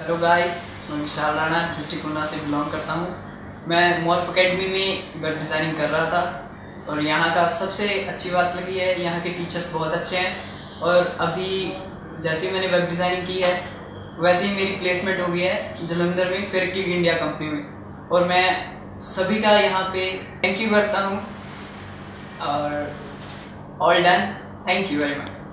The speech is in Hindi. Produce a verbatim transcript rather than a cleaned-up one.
हेलो गाइस, मैं विशाल राणा डिस्ट्रिक्ट ऊना से बिलोंग करता हूँ। मैं मॉर्फ एकेडमी में वेब डिज़ाइनिंग कर रहा था और यहाँ का सबसे अच्छी बात लगी है, यहाँ के टीचर्स बहुत अच्छे हैं। और अभी जैसे ही मैंने वेब डिज़ाइनिंग की है वैसे ही मेरी प्लेसमेंट हो गई है जलंधर में फिर की इंडिया कंपनी में। और मैं सभी का यहाँ पे थैंक यू करता हूँ और all done. Thank you very much.